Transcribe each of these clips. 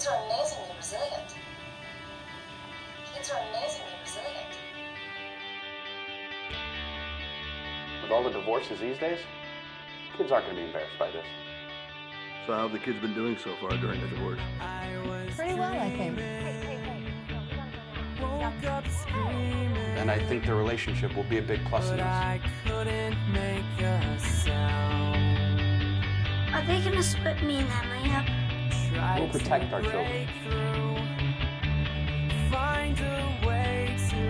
Kids are amazingly resilient. Kids are amazingly resilient. With all the divorces these days, kids aren't going to be embarrassed by this. So how have the kids been doing so far during the divorce? Pretty well, I think. And I think the relationship will be a big plus in this. Are they gonna split me and Emily up? We'll protect our children. Find a way to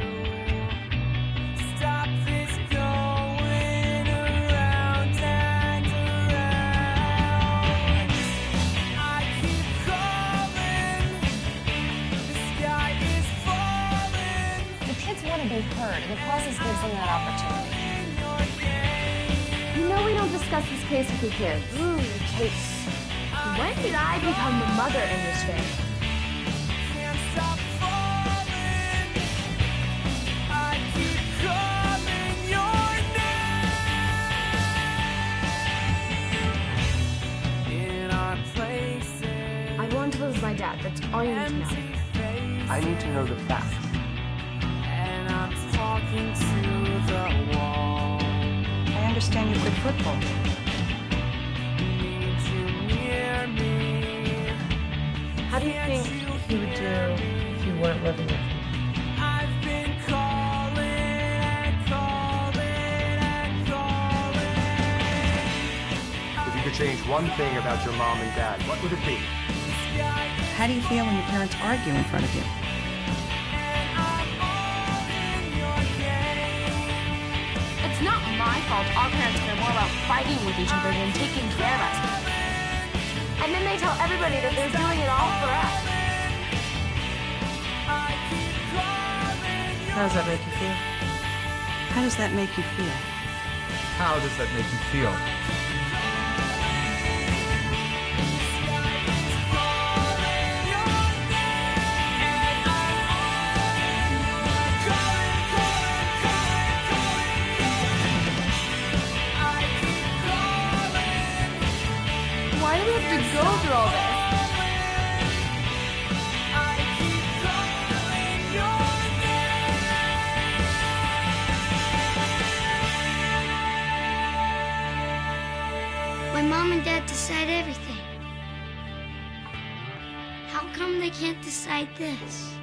stop this going around and around. I keep calling, the sky is falling. The kids want to be heard, and the process gives them that opportunity. You know we don't discuss this case with the kids. Ooh, case. When did I become the mother in this family? Can't stop falling. I keep calling your name. In our places. I want to lose my dad. That's all you need to know. I need to know the facts. And I'm talking to the wall. I understand you quit football. Need you near me. How do you think he would do if you weren't living with him? I've been calling and calling and calling. If you could change one thing about your mom and dad, what would it be? How do you feel when your parents argue in front of you? It's not my fault our parents care more about fighting with each other than taking care of us. And then they tell everybody that they're doing it all for us. How does that make you feel? How does that make you feel? How does that make you feel? Why do we have to go through all this? My mom and dad decide everything. How come they can't decide this?